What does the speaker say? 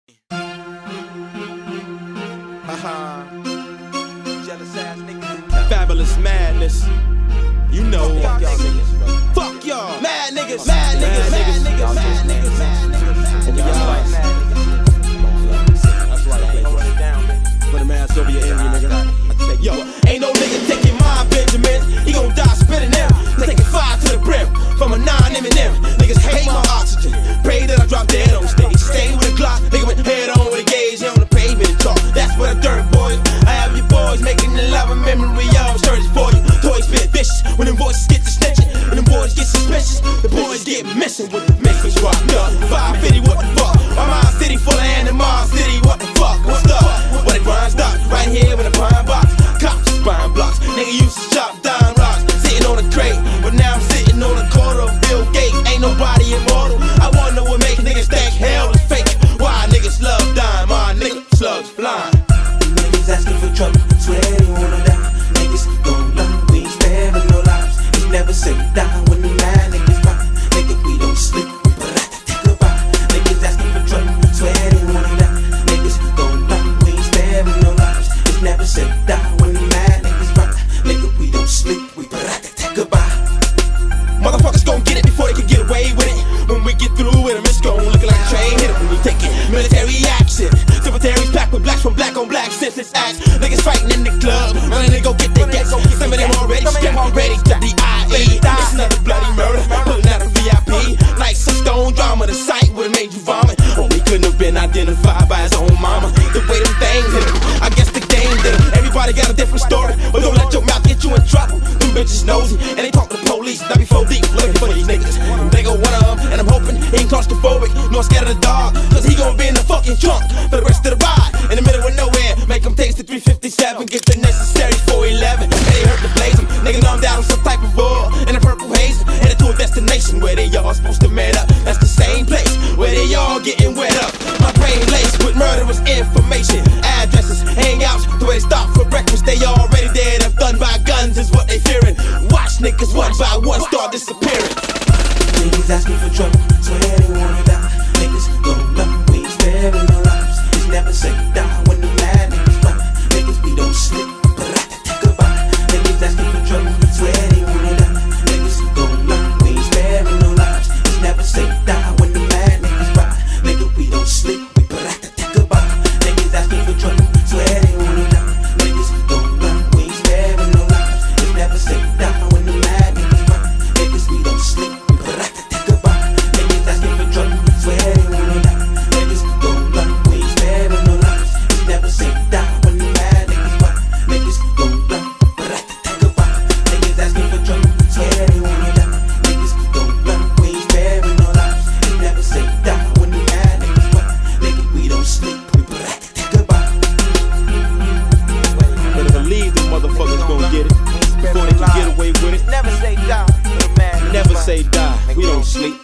Jealous ass niggas. Fabulous madness. You know. Fuck y'all. Mad niggas. Mad niggas. Mad niggas. Mad niggas. Mad niggas. That's right. Put a mask over your enemy, nigga. Yo, ain't no nigga taking my Benjamin. He gon' die spitting them. Taking fire to the brim from a 9 Eminem. Niggas hate my oxygen. Pray that I drop dead on stage. Stay with a Glock. Nigga went head on with a gauge on the pavement and talk. That's what a dirt boys. I have your boys making the love and memory of stories for you. Toys spit vicious when them voices get to snitching. When them boys get suspicious, the boys get missing with the message rocked up. 550, what the fuck? My mind city full of animosity, what the fuck? What's up? Where the grind stops? Right here with a pine box. Cops buying blocks. Nigga used to chop down rocks. Sitting on a crate, but now I'm sitting on a corner of Bill Gates. Ain't nobody immortal. I wonder what make niggas think hell is fake. Why niggas love dying? My nigga slugs flying. Niggas asking for trouble, swear they wanna die. Niggas gon' lie, we ain't sparing no lives. It's never say die when the mad niggas ride. Nigga, we don't sleep, we goodbye. Niggas asking for trouble, swear they wanna die. Niggas gon' lie, we ain't sparing no lives. It's never say die when the mad niggas ride. Nigga, we don't sleep, we goodbye. Motherfuckers gon' get it before they can get away with it. When we get through with them, it's gon' look like a train hit it when we take it. Military action, cemeteries packed with blacks from black on black senseless acts. Niggas fighting in the club, running to go get their gets. Some of them already strapped, ready to the IE. It's another bloody murder, pulling out a VIP. Like some stone drama, the sight would've made you vomit. Only couldn't have been identified by his own mama. The way them things hit him, I guess the game did him. Everybody got a different story, but don't let your mouth get you in trouble. Them bitches nosy, and they talk to the police. Not before deep, looking for these niggas. They go one of them, and I'm hoping he ain't claustrophobic, nor scared of the dog, cause he gon' be in the fucking trunk for the rest of the ride. In the middle of nowhere, make him taste the 357, get the necessary 411. And they hurt to blaze him, nigga know I'm down on some type of war. In a purple haze, headed to a destination where they all supposed to man up. That's the same place where they all getting wet up. My brain laced with murderous information, addresses, hangouts, the way they stop for breakfast. They already dead, if done by guns is what they fearing. Watch niggas one by one start disappearing. Niggas asking for trouble, swear they wanna die. Niggas gon' lie, we ain't sparing no lives. It's never say die when the mad niggas ride. Niggas, we don't slip, goodbye. Niggas asking for trouble, swear they wanna die. Niggas gon' lie, we ain't sparing no lives. It's never say die when the mad niggas ride. Nigga, we don't sleep, we goodbye. Niggas asking for trouble, swear they wanna die. Niggas gon' lie, we ain't sparing no lives. It's never say die when the mad niggas ride. Niggas, we don't sleep, we goodbye. Niggas asking for trouble, swear they wanna die. Niggas gon' lie, we ain't sparing no lives. It's never say die when the mad niggas ride. Niggas gon' lie, goodbye. Niggas asking for trouble, swear they wanna die. Niggas gon' lie, we ain't sparing no lives. It's never say die when the mad niggas ride. Nigga, we don't sleep, we goodbye. Better believe them motherfuckers gon' get it before they can get away with it. Never say die, man. Never say die, we don't sleep.